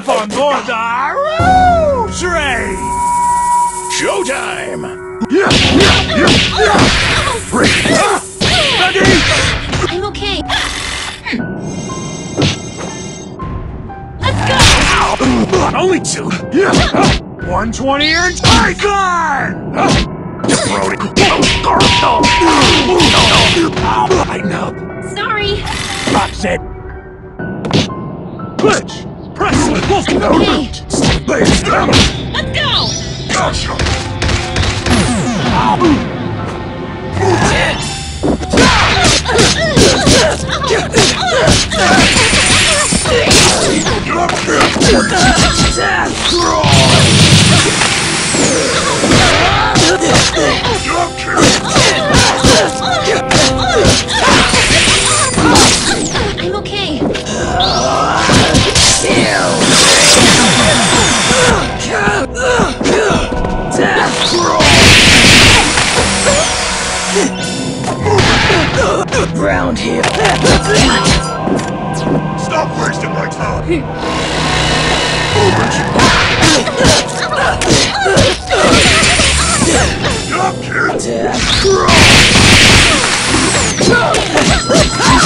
Hop on board the Rouge train! Showtime! Ready? I'm okay. Let's go! Only two. 120 and Tycoon! I know. Sorry. Pops it. Glitch! Press the wolf! Okay. Let's go! Let's go! Gotcha! I'm okay. Round here. Stop wasting my time! Get up, kid!